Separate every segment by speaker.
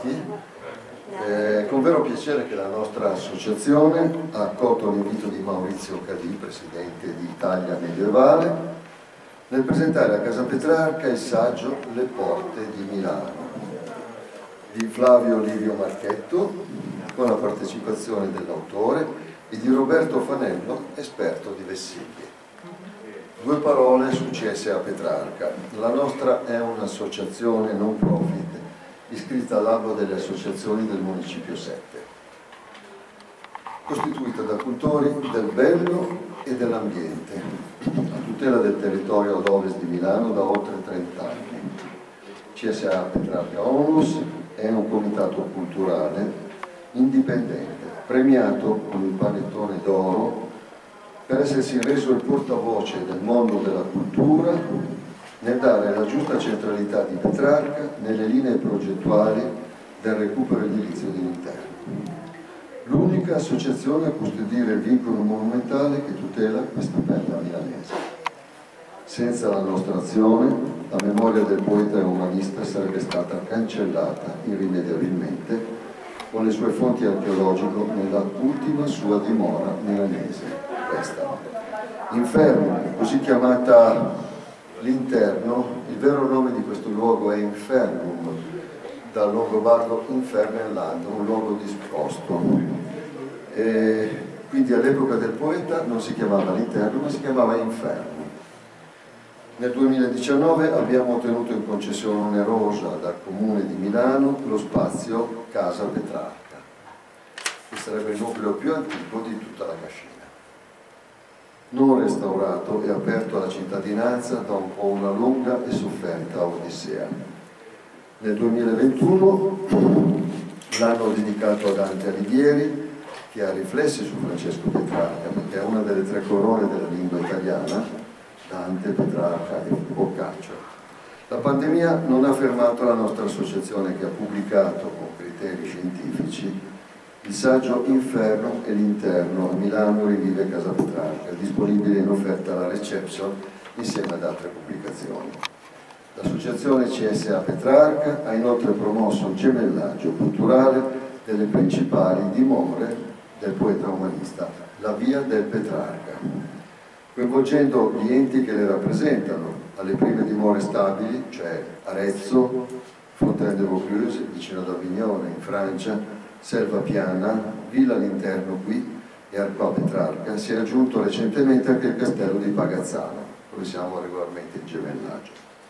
Speaker 1: bentrovati. Con vero piacere che la nostra associazione ha accolto l'invito di Maurizio Calì, presidente di Italia Medievale, nel presentare a Casa Petrarca il saggio Le porte di Milano di Flavio Livio Marchetto, con la partecipazione dell'autore e di Roberto Fanello, esperto di vessilli. Due parole su CSA Petrarca. La nostra è un'associazione non profit iscritta all'albo delle associazioni del Municipio 7, costituita da cultori del bello e dell'ambiente, a tutela del territorio ad ovest di Milano da oltre 30 anni. CSA Petrarca Onlus è un comitato culturale indipendente, premiato con il panettone d'oro per essersi reso il portavoce del mondo della cultura nel dare la giusta centralità di Petrarca nelle linee progettuali del recupero edilizio dell'interno. L'unica associazione a custodire il vincolo monumentale che tutela questa perla milanese. Senza la nostra azione, la memoria del poeta e umanista sarebbe stata cancellata irrimediabilmente con le sue fonti archeologiche nella ultima sua dimora milanese, questa. Inferno, così chiamata l'interno, il vero nome di questo luogo è Infernum, dal longobardo Infernenland, un luogo disposto. E quindi all'epoca del poeta non si chiamava l'interno, ma si chiamava Inferno. Nel 2019 abbiamo ottenuto in concessione onerosa dal Comune di Milano lo spazio Casa Petrarca, che sarebbe il nucleo più antico di tutta la Cascina. Non restaurato e aperto alla cittadinanza dopo una lunga e sofferta odissea. Nel 2021, l'anno dedicato a Dante Alighieri, che ha riflessi su Francesco Petrarca, perché è una delle tre corone della lingua italiana, Dante, Petrarca e Boccaccio. La pandemia non ha fermato la nostra associazione, che ha pubblicato con criteri scientifici il saggio Inferno e l'interno, a Milano rivive Casa Petrarca, disponibile in offerta alla reception insieme ad altre pubblicazioni. L'associazione CSA Petrarca ha inoltre promosso un gemellaggio culturale delle principali dimore del poeta umanista, la Via del Petrarca, coinvolgendo gli enti che le rappresentano, alle prime dimore stabili, cioè Arezzo, Fontaine-de-Vaucluse, vicino ad Avignone, in Francia, Selva Piana, Villa all'Interno qui e Arqua Petrarca. Si è aggiunto recentemente anche il castello di Pagazzano, dove siamo regolarmente in gemellaggio.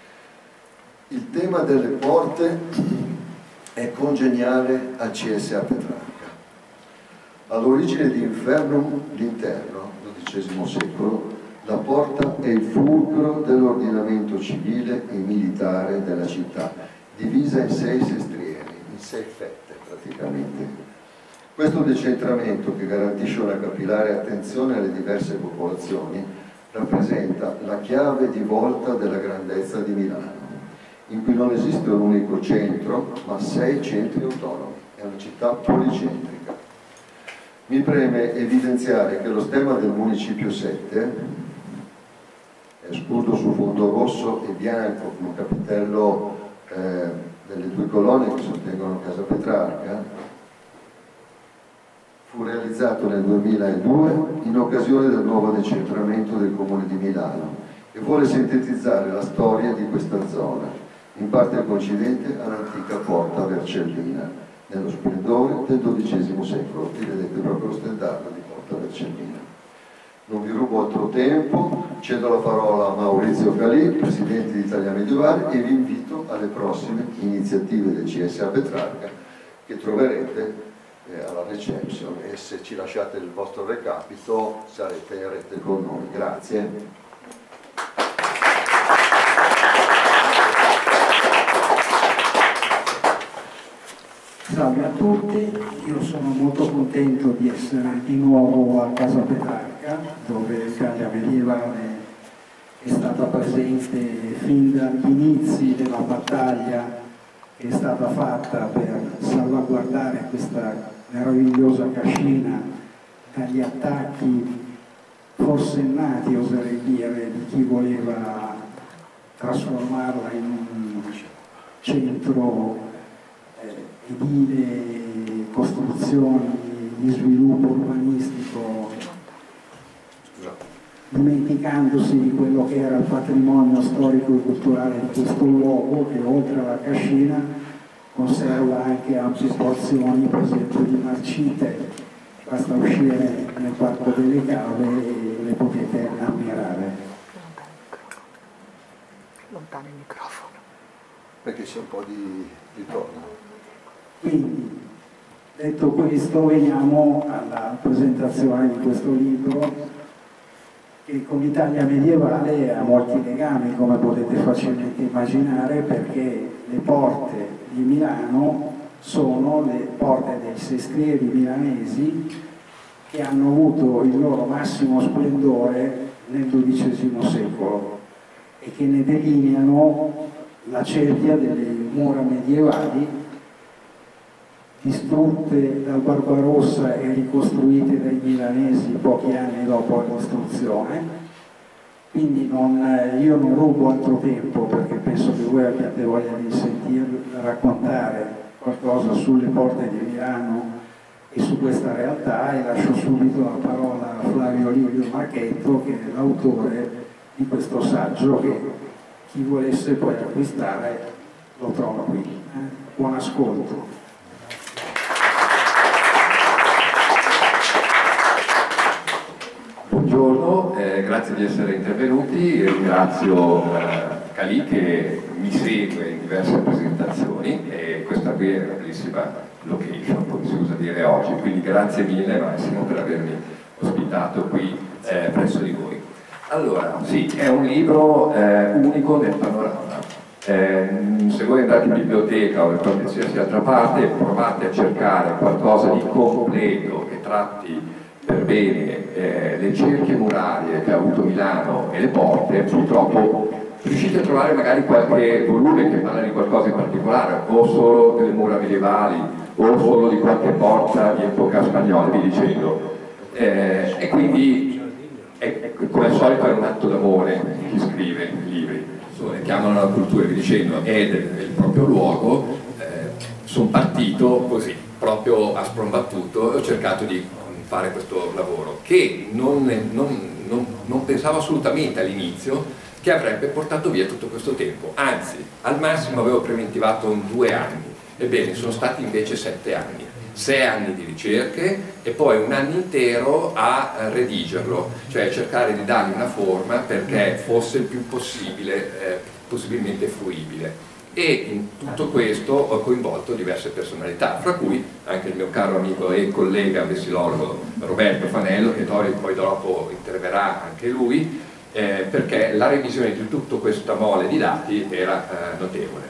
Speaker 1: Il tema delle porte è congeniale a CSA Petrarca. All'origine di Infernum, l'interno, XII secolo, la porta è il fulcro dell'ordinamento civile e militare della città, divisa in 6 sestrieri, in 6 fette praticamente. Questo decentramento, che garantisce una capillare attenzione alle diverse popolazioni, rappresenta la chiave di volta della grandezza di Milano, in cui non esiste un unico centro, ma 6 centri autonomi. È una città policentrica. Mi preme evidenziare che lo stemma del Municipio 7 è scudo su fondo rosso e bianco, con un capitello delle 2 colonne che sostengono Casa Petrarca, fu realizzato nel 2002 in occasione del nuovo decentramento del Comune di Milano e vuole sintetizzare la storia di questa zona, in parte coincidente all'antica porta Vercellina, nello splendore del XII secolo. Qui vedete proprio lo stendardo di porta Vercellina. Non vi rubo altro tempo, cedo la parola a Maurizio Calì, presidente di Italia Medievale, e vi invito alle prossime iniziative del CSA Petrarca che troverete alla reception, e se ci lasciate il vostro recapito sarete in rete con noi. Grazie.
Speaker 2: Salve a tutti, io sono molto contento di essere di nuovo a Casa Petrarca, dove Italia Medievale è stata presente fin dagli inizi della battaglia che è stata fatta per salvaguardare questa meravigliosa cascina dagli attacchi forsennati, oserei dire, di chi voleva trasformarla in un centro edile, costruzioni di sviluppo urbanistico, dimenticandosi di quello che era il patrimonio storico e culturale di questo luogo, che oltre alla cascina conserva anche ampie porzioni, per esempio, di marcite. Basta uscire nel Parco delle Cave e le potete ammirare.
Speaker 3: Lontano il microfono.
Speaker 1: Perché c'è un po' di ritorno.
Speaker 2: Quindi, detto questo, veniamo alla presentazione di questo libro, che con l'Italia medievale ha molti legami, come potete facilmente immaginare, perché le porte di Milano sono le porte dei sestrieri milanesi che hanno avuto il loro massimo splendore nel XII secolo e che ne delineano la cerchia delle mura medievali distrutte dal Barbarossa e ricostruite dai milanesi pochi anni dopo la costruzione. Quindi io non rubo altro tempo, perché penso che voi abbiate voglia di sentir raccontare qualcosa sulle porte di Milano e su questa realtà, e lascio subito la parola a Flavio Livio Marchetto, che è l'autore di questo saggio, che chi volesse poi acquistare lo trova qui. Buon ascolto.
Speaker 4: Buongiorno, grazie di essere intervenuti. Ringrazio Calì che mi segue in diverse presentazioni, e questa qui è una bellissima location, come si usa dire oggi, quindi grazie mille Massimo per avermi ospitato qui presso di voi. Allora, sì, è un libro unico nel panorama. Se voi andate in biblioteca o in qualsiasi altra parte, provate a cercare qualcosa di completo che tratti per bene le cerchie murarie che ha avuto Milano e le porte, purtroppo riuscite a trovare magari qualche volume che parla di qualcosa in particolare, o solo delle mura medievali, o solo di qualche porta di epoca spagnola, vi dicendo. E quindi, come al solito, è un atto d'amore chi scrive libri. Chiamano la cultura, vi dicendo, è del proprio luogo. Sono partito così, proprio a sprombattuto, e ho cercato di fare questo lavoro che non pensavo assolutamente all'inizio che avrebbe portato via tutto questo tempo, anzi al massimo avevo preventivato 2 anni, ebbene sono stati invece 7 anni, 6 anni di ricerche e poi 1 anno intero a redigerlo, cioè cercare di dargli una forma perché fosse il più possibile, possibilmente fruibile. E in tutto questo ho coinvolto diverse personalità, fra cui anche il mio caro amico e collega vessilologo Roberto Fanello, che poi dopo interverrà anche lui, perché la revisione di tutta questa mole di dati era notevole.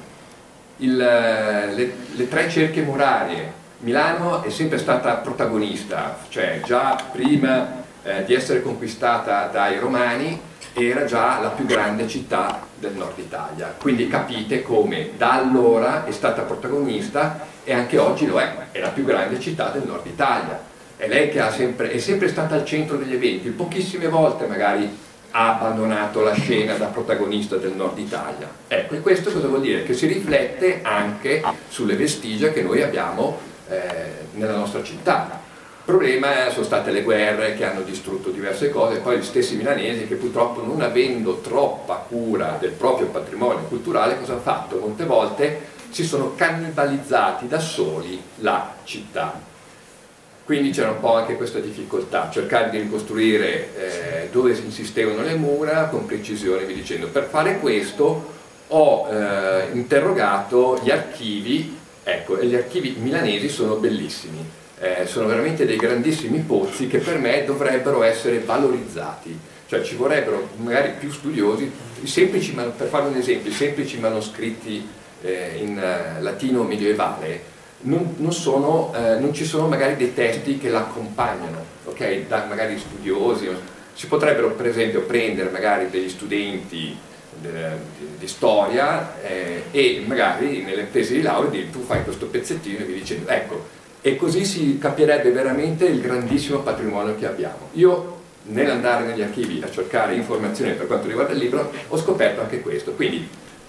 Speaker 4: Le 3 cerchie murarie, Milano è sempre stata protagonista, cioè già prima di essere conquistata dai Romani era già la più grande città del nord Italia, quindi capite come da allora è stata protagonista e anche oggi lo è la più grande città del nord Italia. È lei che è sempre stata al centro degli eventi, pochissime volte magari ha abbandonato la scena da protagonista del nord Italia. Ecco, e questo cosa vuol dire? Che si riflette anche sulle vestigia che noi abbiamo nella nostra città. Il problema sono state le guerre che hanno distrutto diverse cose, e poi gli stessi milanesi che purtroppo, non avendo troppa cura del proprio patrimonio culturale, cosa hanno fatto? Molte volte si sono cannibalizzati da soli la città. Quindi c'era un po' anche questa difficoltà, cercare di ricostruire dove si insistevano le mura con precisione, vi dicendo. Per fare questo ho interrogato gli archivi, ecco, e gli archivi milanesi sono bellissimi. Sono veramente dei grandissimi pozzi che per me dovrebbero essere valorizzati, cioè ci vorrebbero magari più studiosi, per fare un esempio, i semplici manoscritti in latino medievale non ci sono magari dei testi che l'accompagnano, ok? Da magari studiosi. Si potrebbero per esempio prendere magari degli studenti di storia e magari nelle tesi di laurea dire tu fai questo pezzettino e vi dicendo ecco. E così si capirebbe veramente il grandissimo patrimonio che abbiamo. Io, nell'andare negli archivi a cercare informazioni per quanto riguarda il libro, ho scoperto anche questo. Quindi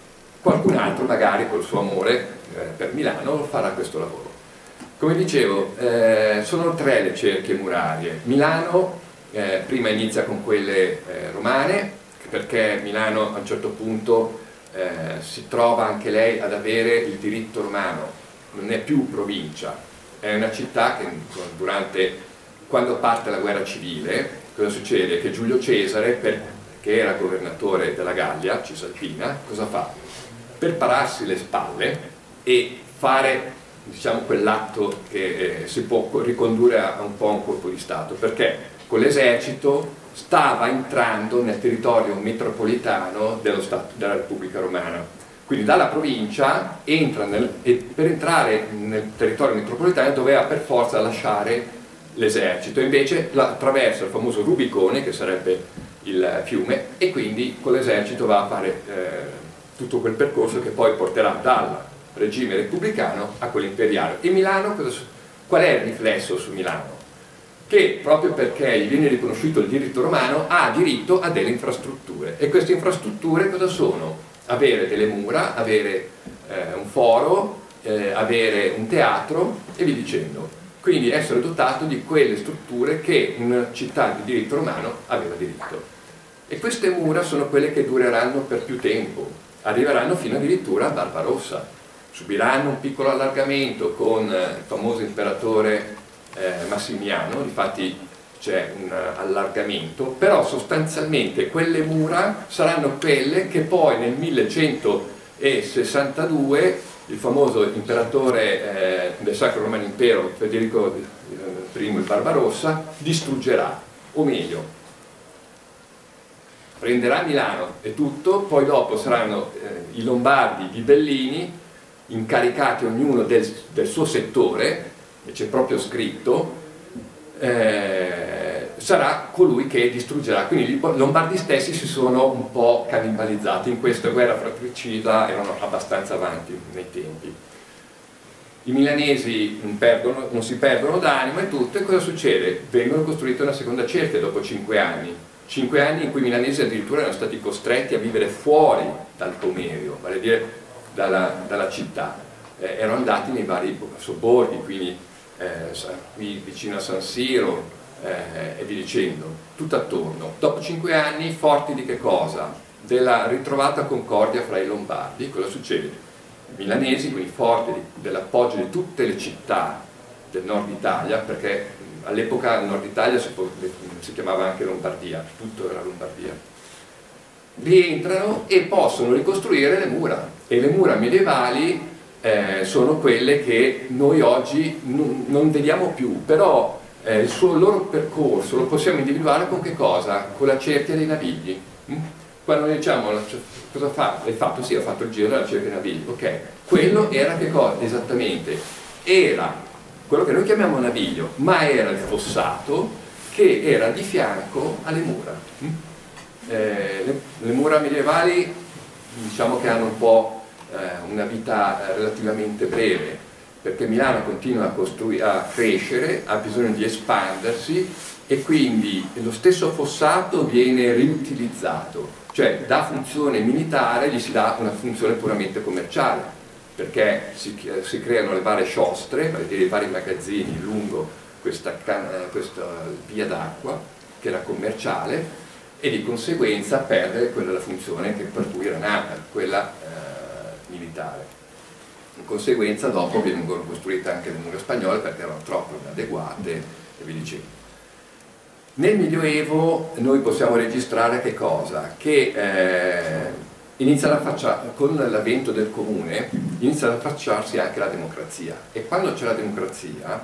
Speaker 4: qualcun altro magari col suo amore per Milano farà questo lavoro. Come dicevo, sono 3 le cerchie murarie. Milano prima inizia con quelle romane, perché Milano a un certo punto si trova anche lei ad avere il diritto romano, non è più provincia, è una città che quando parte la guerra civile, cosa succede? Che Giulio Cesare, che era governatore della Gallia Cisalpina, cosa fa? Per pararsi le spalle e fare, diciamo, quell'atto che si può ricondurre a un po' un colpo di Stato, perché con l'esercito stava entrando nel territorio metropolitano della Repubblica Romana. Quindi dalla provincia entra e per entrare nel territorio metropolitano doveva per forza lasciare l'esercito, invece attraversa il famoso Rubicone, che sarebbe il fiume, e quindi con l'esercito va a fare tutto quel percorso che poi porterà dal regime repubblicano a quello imperiale. E Milano, qual è il riflesso su Milano? Che proprio perché gli viene riconosciuto il diritto romano ha diritto a delle infrastrutture, e queste infrastrutture cosa sono? Avere delle mura, avere un foro, avere un teatro e via dicendo, quindi essere dotato di quelle strutture che una città di diritto romano aveva diritto. E queste mura sono quelle che dureranno per più tempo, arriveranno fino addirittura a Barbarossa, subiranno un piccolo allargamento con il famoso imperatore Massimiano, infatti c'è un allargamento, però sostanzialmente quelle mura saranno quelle che poi nel 1162 il famoso imperatore del Sacro Romano Impero Federico I il Barbarossa distruggerà, o meglio prenderà Milano e tutto, poi dopo saranno i Lombardi, i Ghibellini, incaricati ognuno del suo settore, e c'è proprio scritto, sarà colui che distruggerà. Quindi i Lombardi stessi si sono un po' cannibalizzati in questa guerra fratricida, erano abbastanza avanti nei tempi. I milanesi non si perdono d'animo e tutto, e cosa succede? Vengono costruite una seconda cerchia dopo 5 anni. 5 anni in cui i milanesi addirittura erano stati costretti a vivere fuori dal Comerio, vale a dire dalla città. Erano andati nei vari sobborghi, quindi qui vicino a San Siro e via dicendo, tutto attorno. Dopo 5 anni, forti di che cosa? Della ritrovata concordia fra i Lombardi, cosa succede? I milanesi, quindi forti dell'appoggio di tutte le città del nord Italia, perché all'epoca il nord Italia si chiamava anche Lombardia, tutto era Lombardia, rientrano e possono ricostruire le mura, e le mura medievali sono quelle che noi oggi non vediamo più, però il loro percorso lo possiamo individuare con che cosa? Con la cerchia dei navigli. Quando noi diciamo cosa fa? Hai fatto? Sì, ho fatto il giro della cerchia dei navigli, ok. Quello era che cosa? Esattamente, era quello che noi chiamiamo naviglio, ma era il fossato che era di fianco alle mura. Le mura medievali diciamo che hanno un po' una vita relativamente breve, perché Milano continua a crescere, ha bisogno di espandersi, e quindi lo stesso fossato viene riutilizzato, cioè da funzione militare gli si dà una funzione puramente commerciale, perché si creano le varie sciostre, vale a dire i vari magazzini lungo questa via d'acqua che era commerciale, e di conseguenza perde quella la funzione per cui era nata, quella militare. In conseguenza dopo vengono costruite anche le mura spagnole perché erano troppo inadeguate e via dicendo. Nel Medioevo noi possiamo registrare che cosa? Che con l'avvento del comune inizia ad affacciarsi anche la democrazia, e quando c'è la democrazia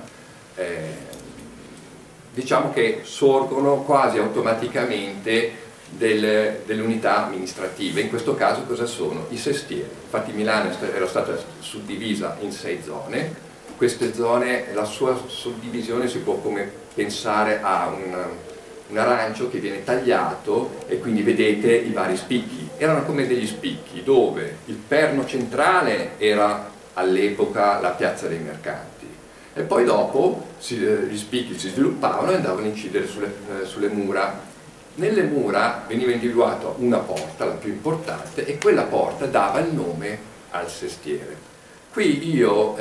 Speaker 4: diciamo che sorgono quasi automaticamente delle unità amministrative. In questo caso cosa sono? I sestieri. Infatti Milano era stata suddivisa in 6 zone. Queste zone, la sua suddivisione si può come pensare a un arancio che viene tagliato, e quindi vedete i vari spicchi. Erano come degli spicchi, dove il perno centrale era all'epoca la piazza dei mercanti, e poi dopo gli spicchi si sviluppavano e andavano a incidere sulle mura nelle mura veniva individuata una porta, la più importante, e quella porta dava il nome al sestiere. Qui io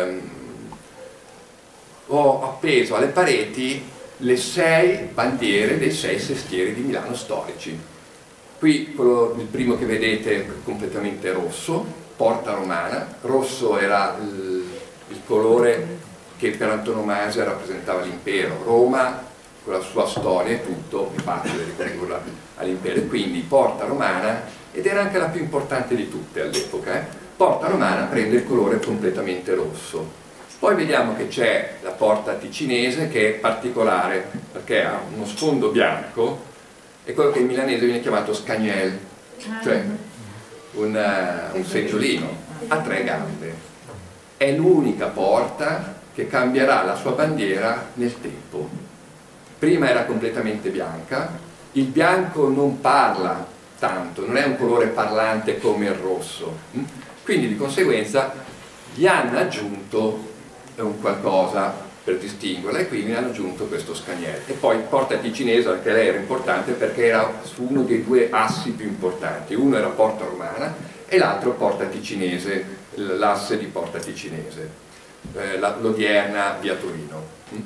Speaker 4: ho appeso alle pareti le 6 bandiere dei 6 sestieri di Milano storici. Qui il primo che vedete è completamente rosso, Porta Romana. Rosso era il colore che per antonomasia rappresentava l'impero. Roma, con la sua storia e tutto, è facile ricondurla all'impero. Quindi Porta Romana, ed era anche la più importante di tutte all'epoca. Porta Romana prende il colore completamente rosso. Poi vediamo che c'è la porta ticinese, che è particolare perché ha uno sfondo bianco, è quello che in milanese viene chiamato scagnel, cioè un seggiolino a 3 gambe. È l'unica porta che cambierà la sua bandiera nel tempo. Prima era completamente bianca, il bianco non parla tanto, non è un colore parlante come il rosso, quindi di conseguenza gli hanno aggiunto un qualcosa per distinguerla, e quindi hanno aggiunto questo scagnello. E poi porta ticinese, anche lei era importante perché era su uno dei 2 assi più importanti, uno era Porta Romana e l'altro Porta Ticinese, l'asse di Porta Ticinese, l'odierna via Torino.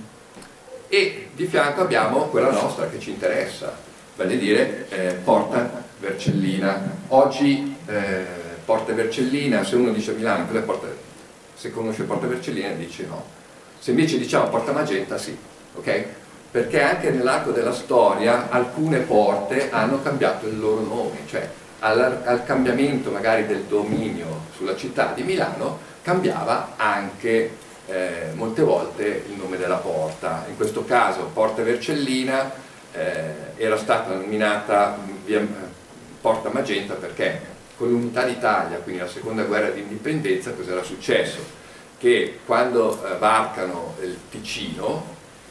Speaker 4: E di fianco abbiamo quella nostra che ci interessa, vale a dire Porta Vercellina. Oggi Porta Vercellina, se uno dice Milano, se conosce Porta Vercellina dice no. Se invece diciamo Porta Magenta, sì, ok? Perché anche nell'arco della storia alcune porte hanno cambiato il loro nome, cioè al cambiamento magari del dominio sulla città di Milano cambiava anche molte volte il nome della porta. In questo caso Porta Vercellina era stata nominata Porta Magenta perché con l'unità d'Italia, quindi la seconda guerra di indipendenza, cosa era successo? Che quando varcano il Ticino,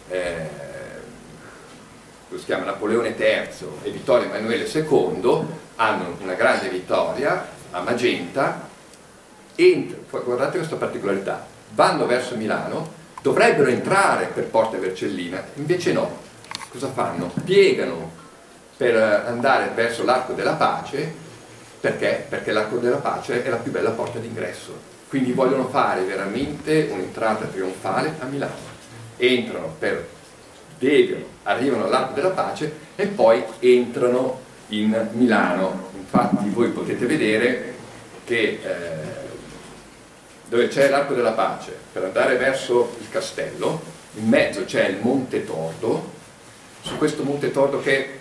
Speaker 4: si chiama Napoleone III e Vittorio Emanuele II, hanno una grande vittoria a Magenta, e guardate questa particolarità, vanno verso Milano, dovrebbero entrare per Porta Vercellina, invece no. Cosa fanno? Piegano per andare verso l'Arco della Pace. Perché? Perché l'Arco della Pace è la più bella porta d'ingresso, quindi vogliono fare veramente un'entrata trionfale a Milano. Entrano arrivano all'Arco della Pace e poi entrano in Milano. Infatti voi potete vedere che dove c'è l'Arco della Pace, per andare verso il castello, in mezzo c'è il Monte Tordo, su questo Monte Tordo che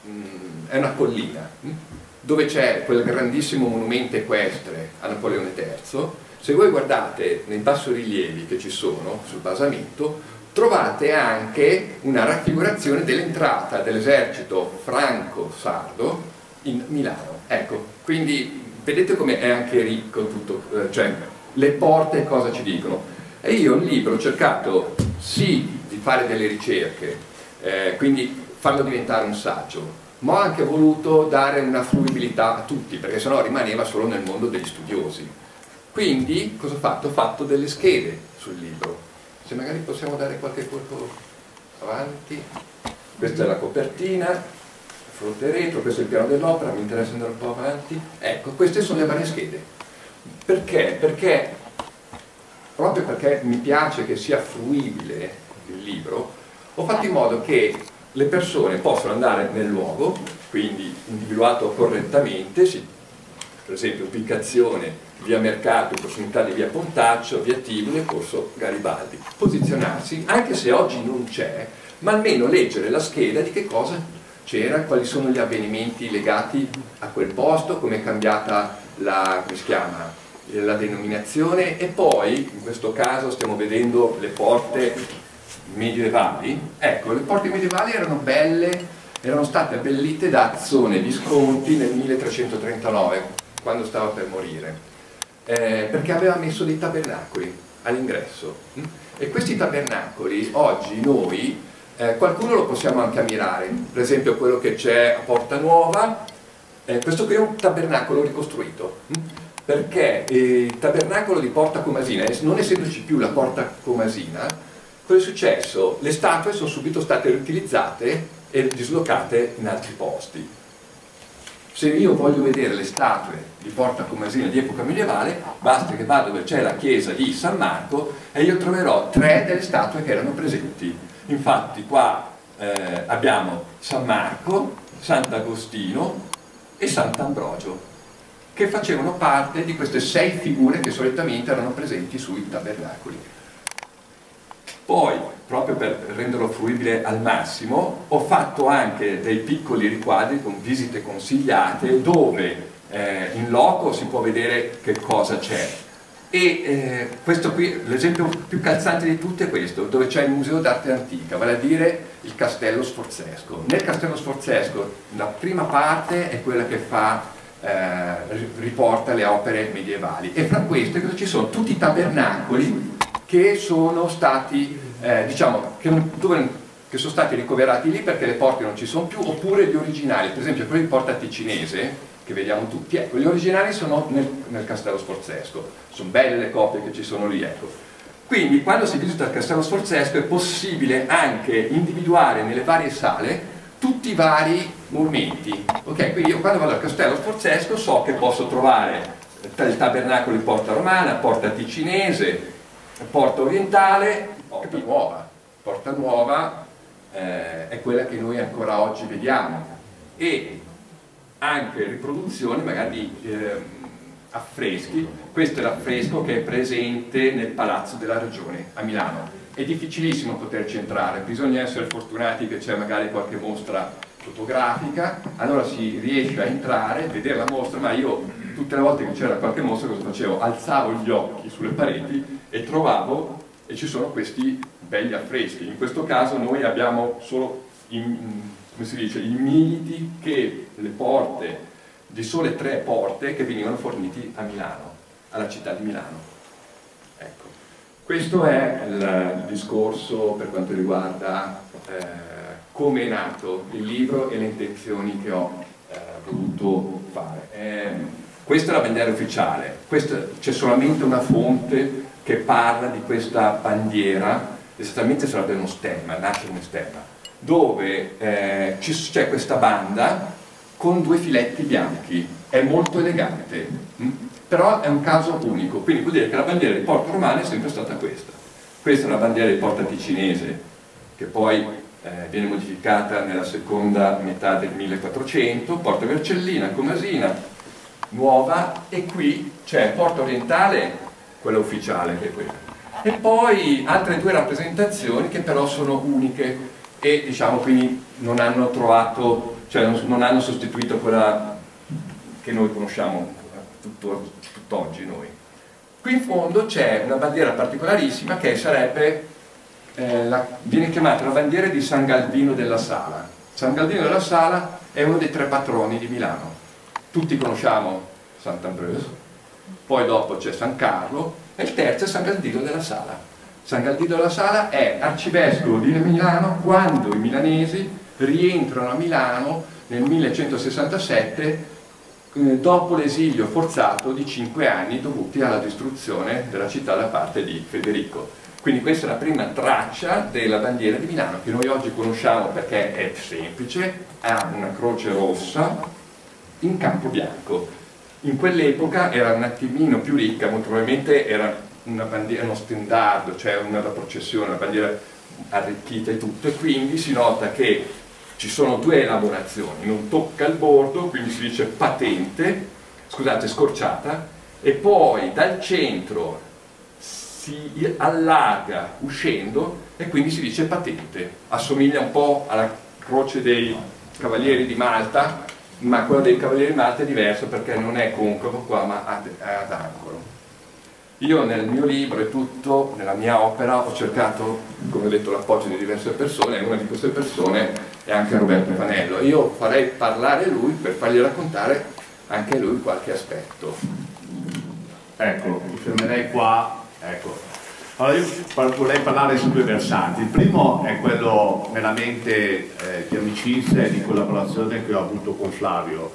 Speaker 4: è una collina, dove c'è quel grandissimo monumento equestre a Napoleone III. Se voi guardate nei bassorilievi che ci sono sul basamento, trovate anche una raffigurazione dell'entrata dell'esercito franco-sardo in Milano. Ecco, quindi vedete come è anche ricco tutto, cioè le porte cosa ci dicono. E io il libro ho cercato sì di fare delle ricerche, quindi farlo diventare un saggio, ma ho anche voluto dare una fruibilità a tutti, perché sennò rimaneva solo nel mondo degli studiosi. Quindi cosa ho fatto? Ho fatto delle schede sul libro. Se magari possiamo dare qualche colpo avanti. Questa è la copertina, fronte e retro, questo è il piano dell'opera, mi interessa andare un po' avanti. Ecco, queste sono le varie schede. Perché? Perché proprio perché mi piace che sia fruibile il libro, ho fatto in modo che le persone possono andare nel luogo, quindi individuato correttamente, per esempio ubicazione via Mercato, prossimità di via Pontaccio, via Tivoli, corso Garibaldi, posizionarsi, anche se oggi non c'è, ma almeno leggere la scheda di che cosa c'era, quali sono gli avvenimenti legati a quel posto, come è cambiata la, come si chiama, la denominazione, e poi in questo caso stiamo vedendo le porte medievali. Ecco, le porte medievali erano belle, erano state abbellite da Azzone Visconti nel 1339, quando stava per morire, perché aveva messo dei tabernacoli all'ingresso, e questi tabernacoli oggi noi qualcuno lo possiamo anche ammirare, per esempio quello che c'è a Porta Nuova. Questo qui è un tabernacolo ricostruito, perché il tabernacolo di Porta Comasina, non essendoci più la Porta Comasina, cosa è successo? Le statue sono subito state riutilizzate e dislocate in altri posti. Se io voglio vedere le statue di Porta Comasina di epoca medievale, basta che vado dove c'è la chiesa di San Marco e io troverò 3 delle statue che erano presenti. Infatti qua abbiamo San Marco, Sant'Agostino e Sant'Ambrogio, che facevano parte di queste 6 figure che solitamente erano presenti sui tabernacoli. Poi, proprio per renderlo fruibile al massimo, ho fatto anche dei piccoli riquadri con visite consigliate dove in loco si può vedere che cosa c'è. E questo qui, l'esempio più calzante di tutti è questo, dove c'è il Museo d'Arte Antica, vale a dire il Castello Sforzesco. Nel Castello Sforzesco la prima parte è quella che riporta le opere medievali, e fra queste ci sono tutti i tabernacoli che sono stati, diciamo, che sono stati ricoverati lì perché le porte non ci sono più, oppure gli originali, per esempio quello di Porta Ticinese, che vediamo tutti, ecco, gli originali sono nel Castello Sforzesco, sono belle le copie che ci sono lì, ecco. Quindi quando si visita il Castello Sforzesco è possibile anche individuare nelle varie sale tutti i vari monumenti, ok? Quindi io quando vado al Castello Sforzesco so che posso trovare il tabernacolo di Porta Romana, Porta Ticinese, Porta Orientale, Porta Nuova è quella che noi ancora oggi vediamo, e anche riproduzioni magari di affreschi. Questo è l'affresco che è presente nel Palazzo della Ragione a Milano. È difficilissimo poterci entrare, bisogna essere fortunati che c'è magari qualche mostra fotografica, allora si riesce a entrare, vedere la mostra, ma io tutte le volte che c'era qualche mostra cosa facevo? Alzavo gli occhi sulle pareti e trovavo, e ci sono questi belli affreschi. In questo caso noi abbiamo solo come si dice, i miti, che le porte, di sole 3 porte che venivano forniti a Milano, alla città di Milano. Ecco, questo è il discorso per quanto riguarda come è nato il libro e le intenzioni che ho voluto fare. Questa è la bandiera ufficiale, c'è solamente una fonte che parla di questa bandiera, esattamente sarebbe uno stemma, nasce uno stemma, dove c'è questa banda con 2 filetti bianchi, è molto elegante, però è un caso unico, quindi vuol dire che la bandiera di Porta Romana è sempre stata questa. Questa è la bandiera di Porta Ticinese, che poi viene modificata nella seconda metà del 1400, Porta Vercellina, Comasina, Nuova, e qui c'è Porta Orientale, quella ufficiale, che è quella. E poi altre 2 rappresentazioni che però sono uniche e diciamo quindi non hanno trovato, cioè non hanno sostituito quella che noi conosciamo tutt'oggi noi. Qui in fondo c'è una bandiera particolarissima che sarebbe, viene chiamata la bandiera di San Galvino della Sala. San Galvino della Sala è uno dei 3 patroni di Milano. Tutti conosciamo Sant'Ambrogio, poi dopo c'è San Carlo e il terzo è San Galvino della Sala. San Galvino della Sala è arcivescovo di Milano quando i milanesi rientrano a Milano nel 1167 dopo l'esilio forzato di 5 anni dovuti alla distruzione della città da parte di Federico. Quindi questa è la prima traccia della bandiera di Milano, che noi oggi conosciamo perché è semplice, ha una croce rossa in campo bianco. In quell'epoca era un attimino più ricca, molto probabilmente era una bandiera, uno stendardo, cioè una processione, una bandiera arricchita e tutto, e quindi si nota che ci sono 2 elaborazioni, non tocca il bordo, quindi si dice patente, scusate, scorciata, e poi dal centro si allarga uscendo e quindi si dice patente. Assomiglia un po' alla croce dei Cavalieri di Malta, ma quella dei Cavalieri di Malta è diversa perché non è concavo qua, ma è ad angolo. Io nel mio libro e tutto, nella mia opera, ho cercato, come ho detto, l'appoggio di diverse persone, e una di queste persone è anche Roberto Panello. Io farei parlare lui per fargli raccontare anche lui qualche aspetto.
Speaker 5: Ecco, mi fermerei qua. Ecco. Allora io vorrei parlare su 2 versanti. Il primo è quello meramente di amicizia e di collaborazione che ho avuto con Flavio.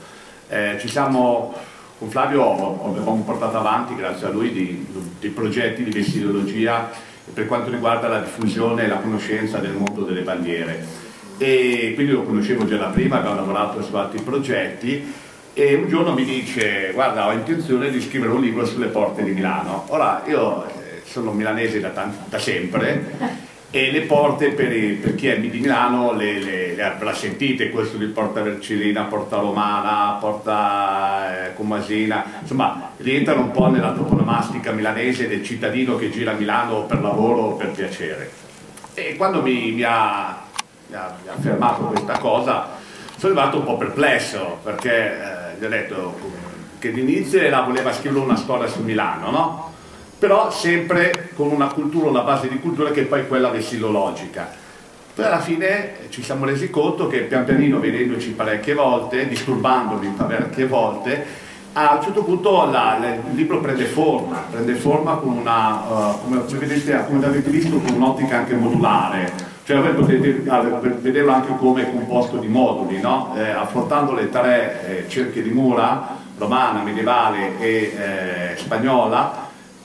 Speaker 5: Con Flavio abbiamo portato avanti, grazie a lui, dei progetti di vestigiologia per quanto riguarda la diffusione e la conoscenza del mondo delle bandiere. e quindi lo conoscevo già da prima, abbiamo lavorato su altri progetti, e un giorno mi dice: guarda, ho intenzione di scrivere un libro sulle porte di Milano. Ora, io sono milanese da sempre, e le porte per chi è di Milano le avrà sentite, questo di Porta Vercellina, Porta Romana, Porta Comasina, insomma rientrano un po' nella toponomastica milanese del cittadino che gira a Milano per lavoro o per piacere. E quando mi ha affermato questa cosa sono arrivato un po' perplesso, perché gli ho detto che all'inizio voleva scrivere una storia su Milano, no? Però sempre con una cultura, una base di cultura che è poi quella vessilologica. Poi alla fine ci siamo resi conto che pian pianino, vedendoci parecchie volte, disturbandomi parecchie volte, a un certo punto il libro prende forma con una, come avete visto, con un'ottica anche modulare. Cioè voi potete vederlo anche come composto di moduli, no? Affrontando le tre cerchie di mura, romana, medievale e spagnola,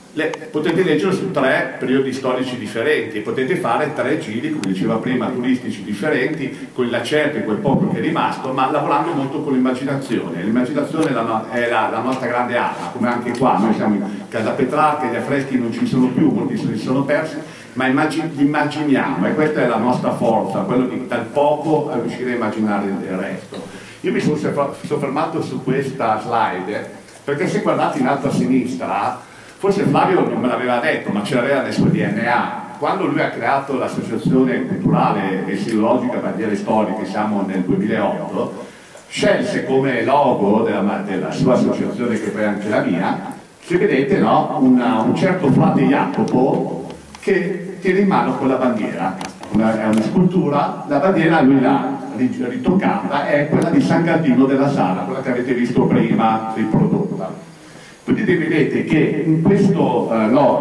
Speaker 5: potete leggere su tre periodi storici differenti e potete fare tre giri, come diceva prima, turistici differenti, con il lacerto e quel poco che è rimasto, ma lavorando molto con l'immaginazione. L'immaginazione è la nostra grande arma, come anche qua. Noi siamo in Casa Petrarca, gli affreschi non ci sono più, molti si sono persi, ma immaginiamo, e questa è la nostra forza, quello di dal poco a riuscire a immaginare il resto. Io mi sono soffermato su questa slide perché se guardate in alto a sinistra, forse Flavio non me l'aveva detto, ma ce l'aveva nel suo DNA. Quando lui ha creato l'associazione culturale e silologica Bandiere Storiche, siamo nel 2008, scelse come logo della sua associazione, che poi è anche la mia, se vedete, no? un certo frate Jacopo che tiene in mano quella bandiera. È una scultura, la bandiera lui l'ha ritoccata, è quella di San Galdino della Sala, quella che avete visto prima riprodotta. Quindi vedete che in questo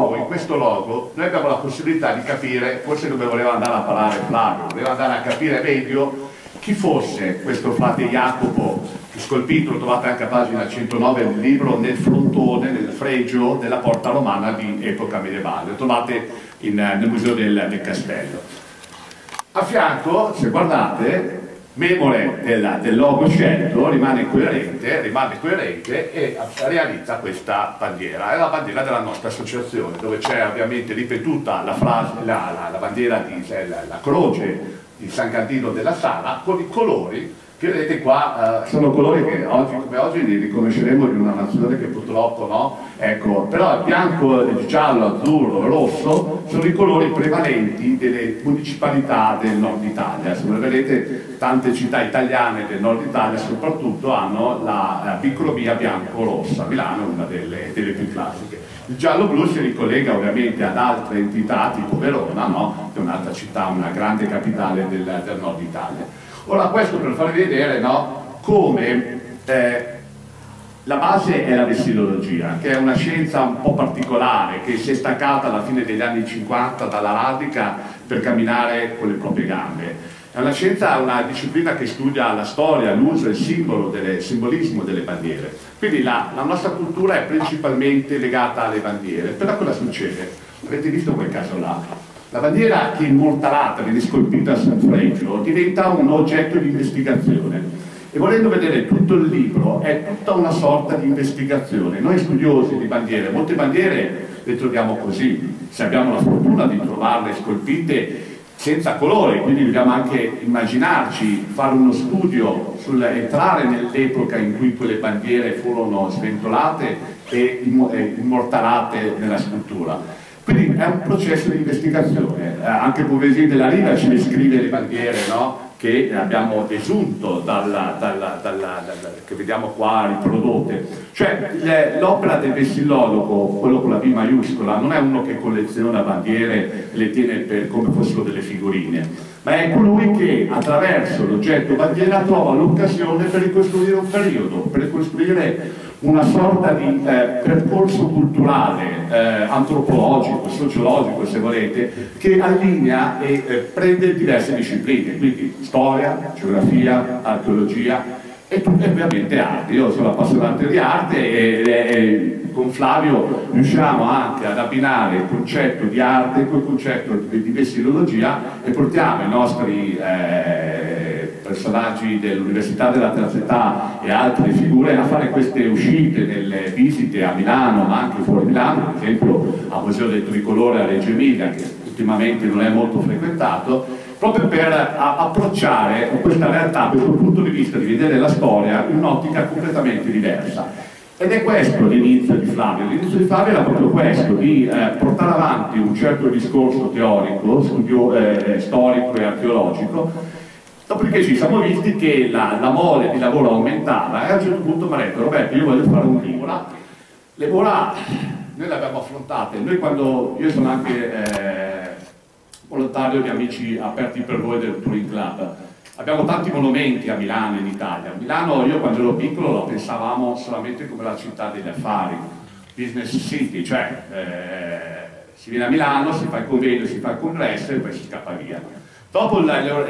Speaker 5: logo noi abbiamo la possibilità di capire, forse dove voleva andare a parlare Flavio, voleva andare a capire meglio chi fosse questo frate Jacopo, scolpito, lo trovate anche a pagina 109 del libro, nel frontone, nel fregio della porta romana di epoca medievale, lo trovate nel museo del castello. A fianco, se guardate, memore del logo scelto rimane coerente e realizza questa bandiera. È la bandiera della nostra associazione, dove c'è ovviamente ripetuta la frase, la bandiera la croce di San Galdino della Sala, con i colori che vedete qua, sono colori che oggi come oggi li riconosceremo di una nazione che purtroppo no, ecco, però il bianco, il giallo, azzurro, il rosso sono i colori prevalenti delle municipalità del nord Italia. Se vedete, tante città italiane del nord Italia soprattutto hanno la bicromia bianco-rossa. Milano è una delle più classiche. Il giallo-blu si ricollega ovviamente ad altre entità tipo Verona, no? Che è un'altra città, una grande capitale del nord Italia. Ora, questo per farvi vedere, no, come la base è la vessilologia, che è una scienza un po' particolare, che si è staccata alla fine degli anni 50 dall'araldica per camminare con le proprie gambe. È una scienza, una disciplina che studia la storia, l'uso e il simbolismo delle bandiere. Quindi la nostra cultura è principalmente legata alle bandiere. Però cosa succede? Avete visto quel caso là? La bandiera che è immortalata, viene scolpita sul fregio, diventa un oggetto di investigazione. E volendo vedere tutto il libro, è tutta una sorta di investigazione. Noi studiosi di bandiere, molte bandiere le troviamo così, se abbiamo la fortuna di trovarle scolpite senza colore, quindi dobbiamo anche immaginarci, fare uno studio entrare nell'epoca in cui quelle bandiere furono sventolate e immortalate nella scultura. Quindi è un processo di investigazione. Anche Beauvaisis della Riva ci descrive le bandiere, no? Che abbiamo desunto che vediamo qua riprodotte. Cioè l'opera del vessillologo, quello con la V maiuscola, non è uno che colleziona bandiere e le tiene come fossero delle figurine, ma è colui che attraverso l'oggetto bandiera trova l'occasione per ricostruire un periodo, per ricostruire una sorta di percorso culturale, antropologico, sociologico se volete, che allinea e prende diverse discipline, quindi storia, geografia, archeologia, e ovviamente arte. Io sono appassionato di arte e con Flavio riusciamo anche ad abbinare il concetto di arte con il concetto di vessillologia e portiamo i nostri personaggi dell'Università della Terza Età e altre figure a fare queste uscite nelle visite a Milano ma anche fuori Milano, per esempio al Museo del Tricolore a Reggio Emilia, che ultimamente non è molto frequentato, proprio per approcciare questa realtà, questo punto di vista di vedere la storia in un'ottica completamente diversa. Ed è questo l'inizio di Flavio. L'inizio di Flavio era proprio questo, di portare avanti un certo discorso teorico, storico e archeologico. Dopodiché ci siamo visti che la mole di lavoro aumentava e a un certo punto mi ha detto: Roberto, io voglio fare un libro. Le Bola noi le abbiamo affrontate, io sono anche volontario di Amici Aperti per Voi del Touring Club. Abbiamo tanti monumenti a Milano e in Italia. Milano, io quando ero piccolo lo pensavamo solamente come la città degli affari, business city, cioè si viene a Milano, si fa il convegno, si fa il congresso e poi si scappa via. Dopo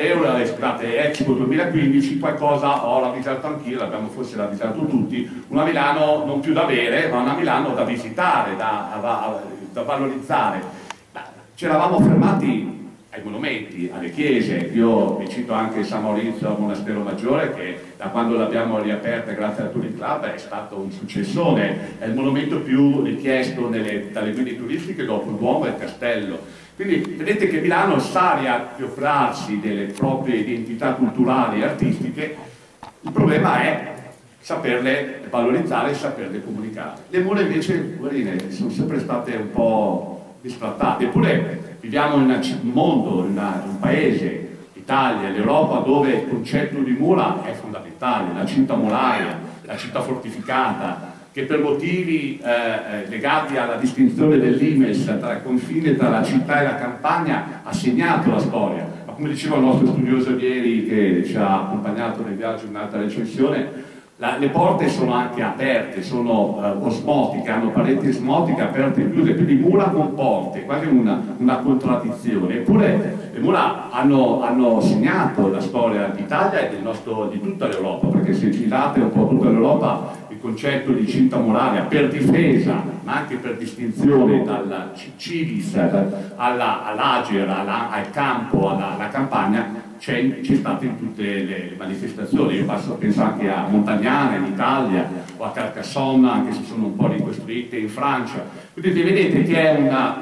Speaker 5: Expo 2015 qualcosa ho ravvisato anch'io, l'abbiamo forse ravvisato tutti, una Milano non più da avere, ma una Milano da visitare, da valorizzare. Ci eravamo fermati ai monumenti, alle chiese. Io vi cito anche San Maurizio al Monastero Maggiore, che da quando l'abbiamo riaperta grazie al Touring Club è stato un successone, è il monumento più richiesto dalle guide turistiche dopo il Duomo e il Castello. Quindi vedete che Milano sa riappropriarsi delle proprie identità culturali e artistiche, il problema è saperle valorizzare e saperle comunicare. Le mura invece, guardate, sono sempre state un po' displattate, eppure viviamo in un mondo, in un paese, l'Italia, l'Europa, dove il concetto di mura è fondamentale, la cinta muraria, la città fortificata, che per motivi legati alla distinzione dell'Imes tra il confine tra la città e la campagna ha segnato la storia. Ma come diceva il nostro studioso ieri che ci ha accompagnato nel viaggio in alta recensione, le porte sono anche aperte, sono osmotiche, hanno pareti osmotiche aperte e chiuse, quindi mura con porte, quasi una contraddizione. Eppure le mura hanno segnato la storia d'Italia e di tutta l'Europa, perché se girate un po' tutta l'Europa il concetto di cinta muraria per difesa, ma anche per distinzione dal civis all'ager, al campo, alla campagna, c'è stato in tutte le manifestazioni. Io penso anche a Montagnana in Italia o a Carcassonne, anche se sono un po' ricostruite in Francia. Quindi vedete che è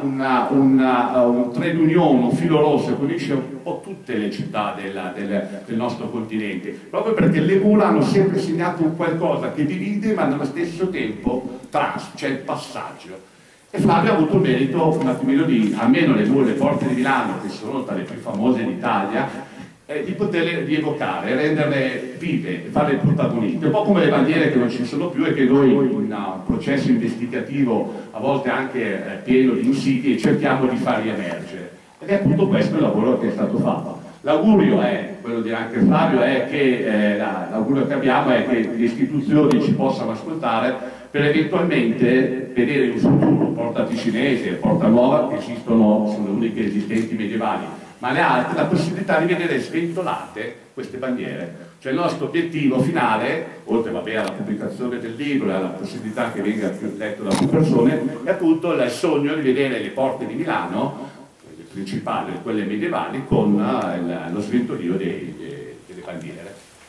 Speaker 5: un trade union, un filo rosso che unisce un po' tutte le città del nostro continente, proprio perché le mura hanno sempre segnato un qualcosa che divide ma nello stesso tempo c'è il passaggio. E Flavio ha avuto il merito un attimino di, almeno le porte di Milano, che sono tra le più famose d'Italia, di poterle rievocare, renderle vive, farle protagoniste, un po' come le bandiere che non ci sono più e che noi in un processo investigativo a volte anche pieno di insidie cerchiamo di far riemergere. Ed è appunto questo il lavoro che è stato fatto. L'augurio è, quello di anche Flavio, è che l'augurio che abbiamo è che le istituzioni ci possano ascoltare per eventualmente vedere in un futuro Porta Ticinese e Porta Nuova, che esistono, sono le uniche esistenti medievali, ma le altre, la possibilità di vedere sventolate queste bandiere. Cioè il nostro obiettivo finale, oltre alla pubblicazione del libro e alla possibilità che venga letto da più persone, è appunto il sogno di vedere le porte di Milano, le principali, quelle medievali, con lo sventolio delle bandiere.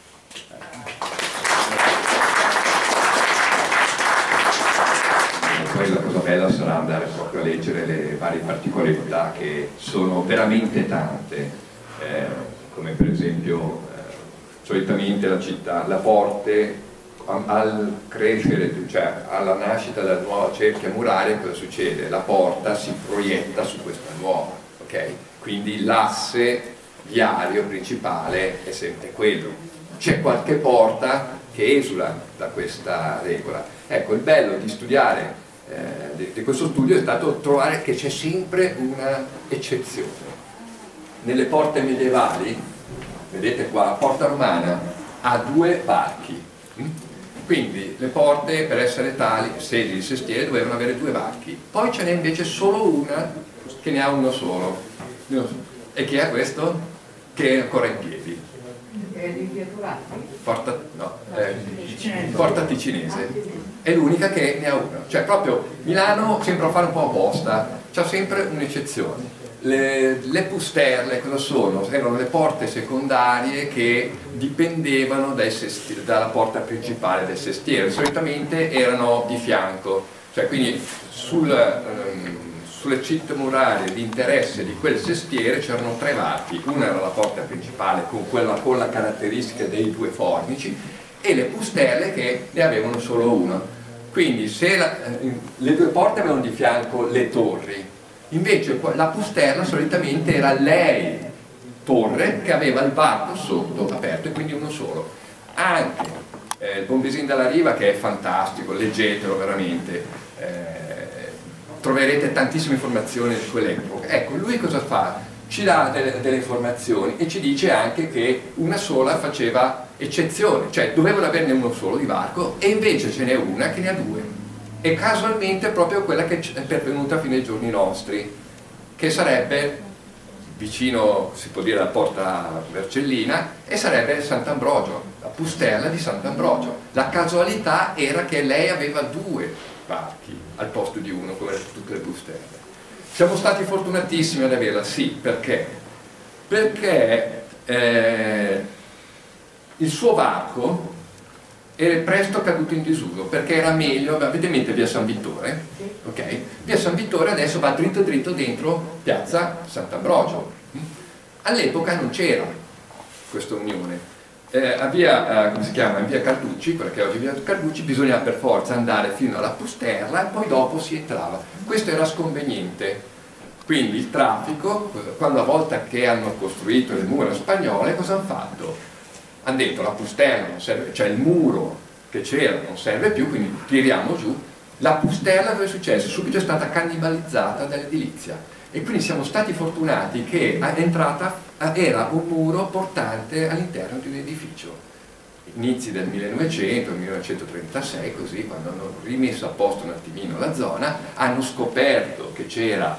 Speaker 4: Poi la cosa bella sarà andare proprio a leggere le varie particolarità, che sono veramente tante, come per esempio solitamente la città, la porte al crescere, cioè alla nascita della nuova cerchia muraria, cosa succede? La porta si proietta su questa nuova, ok? Quindi l'asse viario principale è sempre quello. C'è qualche porta che esula da questa regola. Ecco, il bello di studiare di questo studio è stato trovare che c'è sempre una eccezione. Nelle porte medievali, vedete qua, la porta romana ha 2 varchi, quindi le porte per essere tali, seggi, sestiere, dovevano avere 2 varchi, poi ce n'è invece solo una che ne ha uno solo, e chi è questo? Che è ancora in piedi.
Speaker 6: È di Via Turati?
Speaker 4: Porta Ticinese. È l'unica che ne ha una. Cioè proprio Milano sembra fare un po' apposta, c'ha sempre un'eccezione. Le pusterle cosa sono? Erano le porte secondarie che dipendevano dalla porta principale del sestiere, solitamente erano di fianco, cioè quindi sulle citte murarie di interesse di quel sestiere c'erano 3 varchi, una era la porta principale con la caratteristica dei 2 fornici e le pusterle che ne avevano solo una. Quindi se le 2 porte avevano di fianco le torri, invece la pusterla solitamente era lei, torre, che aveva il varco sotto aperto e quindi uno solo. Anche il Bombesin della Riva, che è fantastico, leggetelo veramente, troverete tantissime informazioni di quell'epoca. Ecco, lui cosa fa? Ci dà delle informazioni e ci dice anche che una sola faceva eccezione, cioè dovevano averne uno solo di varco e invece ce n'è una che ne ha 2. E casualmente è proprio quella che è pervenuta fino ai giorni nostri, che sarebbe vicino, si può dire, alla porta Vercellina, e sarebbe Sant'Ambrogio, la pusterla di Sant'Ambrogio. La casualità era che lei aveva 2 varchi al posto di uno, come tutte le pusterle. Siamo stati fortunatissimi ad averla, sì, perché? Perché il suo varco è presto caduto in disuso, perché era meglio, avete in mente via San Vittore? Ok? Via San Vittore adesso va dritto dritto dentro piazza Sant'Ambrogio. All'epoca non c'era questa unione. A via, come si chiama? In via Carducci, quella che oggi è via Carducci, bisognava per forza andare fino alla pusterla e poi dopo si entrava. Questo era sconveniente. Quindi il traffico, quando una volta che hanno costruito le mura spagnole, cosa hanno fatto? Hanno detto la pusterla non serve, cioè il muro che c'era non serve più, quindi tiriamo giù. La pusterla cosa è successo? Subito è stata cannibalizzata dall'edilizia e quindi siamo stati fortunati che era un muro portante all'interno di un edificio. Inizi del 1900, 1936, così, quando hanno rimesso a posto un attimino la zona, hanno scoperto che c'era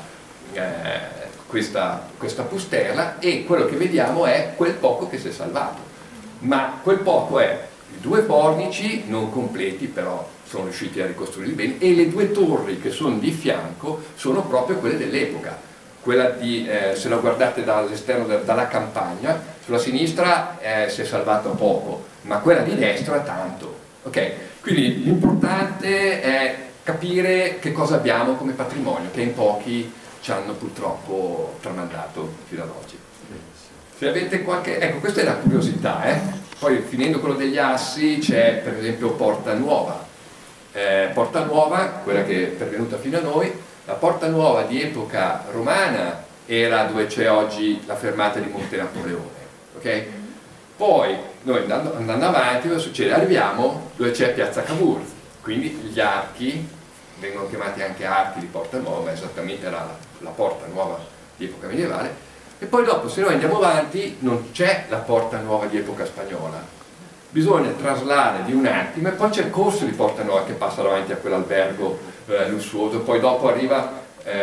Speaker 4: questa pusterla e quello che vediamo è quel poco che si è salvato. Ma quel poco è i 2 fornici non completi, però sono riusciti a ricostruirli bene, e le 2 torri che sono di fianco sono proprio quelle dell'epoca. Quella di, se la guardate dall'esterno dalla campagna, sulla sinistra si è salvato poco, ma quella di destra tanto. Okay? Quindi l'importante è capire che cosa abbiamo come patrimonio, che in pochi ci hanno purtroppo tramandato fino ad oggi. Se avete qualche... ecco, questa è la curiosità, Poi finendo quello degli assi c'è per esempio Porta Nuova. Porta Nuova, quella che è pervenuta fino a noi, la Porta Nuova di epoca romana era dove c'è oggi la fermata di Monte Napoleone, ok? Poi noi andando avanti cosa succede? Arriviamo dove c'è Piazza Cavour, quindi gli archi, vengono chiamati anche archi di Porta Nuova, ma esattamente era la Porta Nuova di epoca medievale. E poi dopo, se noi andiamo avanti, non c'è la Porta Nuova di epoca spagnola, bisogna traslare di un attimo e poi c'è il corso di Porta Nuova che passa davanti a quell'albergo lussuoso, poi dopo arriva,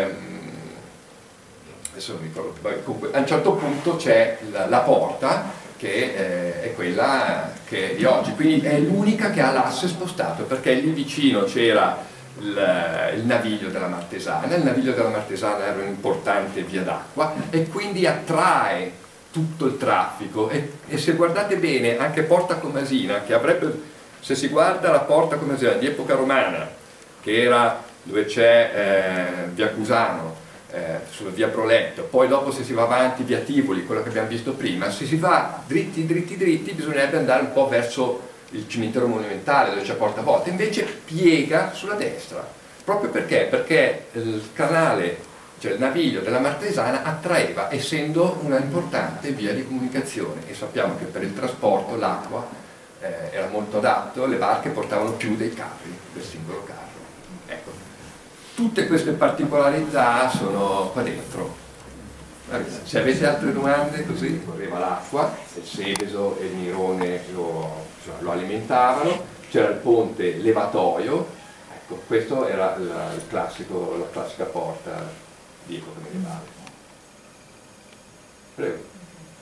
Speaker 4: adesso non mi ricordo, comunque, a un certo punto c'è la porta che è quella che è di oggi, quindi è l'unica che ha l'asse spostato, perché lì vicino c'era il Naviglio della Martesana. Il Naviglio della Martesana era un'importante via d'acqua e quindi attrae tutto il traffico e se guardate bene anche Porta Comasina, che avrebbe, se si guarda la Porta Comasina di epoca romana, che era dove c'è via Cusano, sulla via Proletto, poi dopo se si va avanti via Tivoli, quello che abbiamo visto prima, se si va dritti dritti dritti bisognerebbe andare un po' verso il cimitero monumentale dove c'è Porta Volta, invece piega sulla destra, proprio perché? Perché il canale, cioè il Naviglio della Martesana attraeva, essendo una importante via di comunicazione, e sappiamo che per il trasporto l'acqua era molto adatto, le barche portavano più dei carri, del singolo carro. Ecco, tutte queste particolarità sono qua dentro. Se avete altre domande, così correva l'acqua, il Seveso e il Mirone lo alimentavano, c'era il ponte levatoio, ecco, questo era la classica porta di epoca medievale. Prego.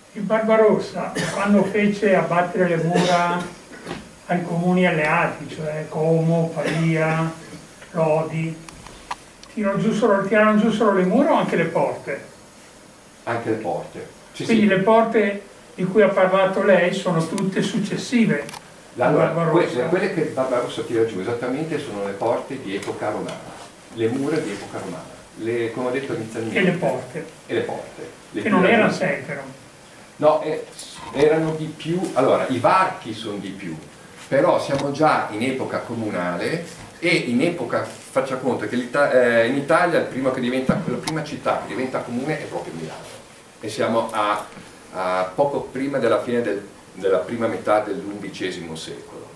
Speaker 6: il Barbarossa, quando fece abbattere le mura ai comuni alleati, cioè Como, Pavia, Lodi, tirarono giù solo le mura o anche le porte?
Speaker 4: Anche le porte. Sì,
Speaker 6: Quindi
Speaker 4: sì.
Speaker 6: le porte di cui ha parlato lei sono tutte successive al
Speaker 4: Allora,
Speaker 6: Barbarossa.
Speaker 4: quelle che il Barbarossa tira giù esattamente sono le porte di epoca romana, le mura di epoca romana, come ho detto inizialmente.
Speaker 6: E le porte.
Speaker 4: E le porte.
Speaker 6: Che non erano 6 però.
Speaker 4: No, erano di più. Allora, i varchi sono di più, però siamo già in epoca comunale e in epoca, faccia conto che in Italia la prima città che diventa comune è proprio Milano e siamo a poco prima della fine della prima metà dell'XI secolo,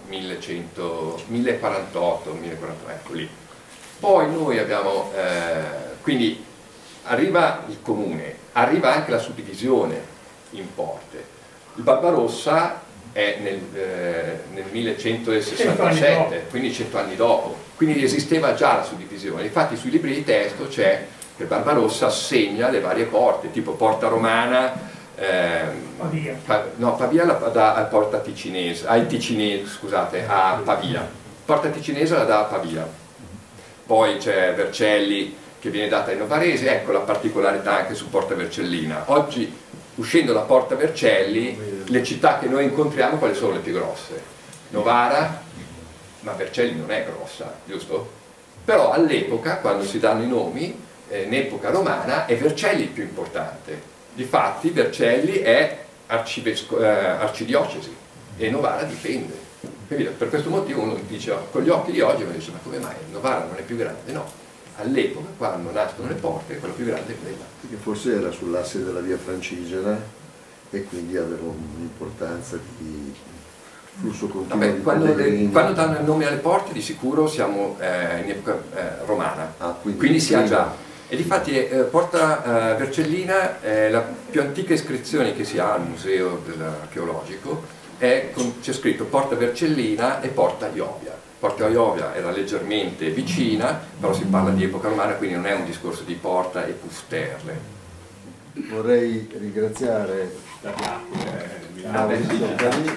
Speaker 4: 1048, ecco lì. Poi noi abbiamo, quindi arriva il comune, arriva anche la suddivisione in porte. Il Barbarossa è nel 1167, quindi 100 anni dopo, quindi esisteva già la suddivisione. Infatti sui libri di testo c'è che il Barbarossa assegna le varie porte, tipo Porta Romana,
Speaker 6: Pavia.
Speaker 4: Pavia la dà a Porta Ticinese, scusate, a Pavia. Porta Ticinese la dà a Pavia. Poi c'è Vercelli che viene data ai Novaresi, ecco la particolarità anche su Porta Vercellina. Oggi, uscendo da Porta Vercelli, le città che noi incontriamo quali sono le più grosse? Novara, ma Vercelli non è grossa, giusto? Però all'epoca, quando si danno i nomi, in epoca romana, è Vercelli il più importante. Difatti Vercelli è arcidiocesi e Novara dipende. Quindi per questo motivo uno dice, con gli occhi di oggi, uno dice, ma come mai Novara non è più grande? No, all'epoca quando nascono le porte quello più grande è quella.
Speaker 1: Che forse era sull'asse della via Francigena e quindi aveva un'importanza di flusso continuo.
Speaker 4: Vabbè,
Speaker 1: di
Speaker 4: quando
Speaker 1: pellegrini.
Speaker 4: danno il nome alle porte di sicuro siamo in epoca romana, quindi si ha
Speaker 1: prima.
Speaker 4: già. E difatti Porta Vercellina è la più antica iscrizione che si ha al museo archeologico, c'è scritto Porta Vercellina e Porta Iovia. Porta Iovia era leggermente vicina, però si parla di epoca romana, quindi non è un discorso di porta e pusterle.
Speaker 1: Vorrei ringraziare Maurizio Cali.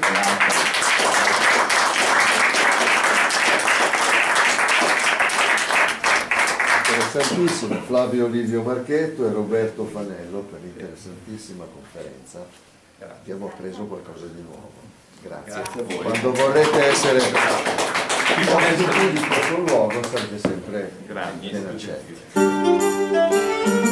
Speaker 1: Interessantissimo, Flavio Livio Marchetto e Roberto Fanello per l'interessantissima conferenza. Abbiamo appreso qualcosa di nuovo. Grazie a voi. Quando vorrete essere in questo luogo sarete sempre ben accetti.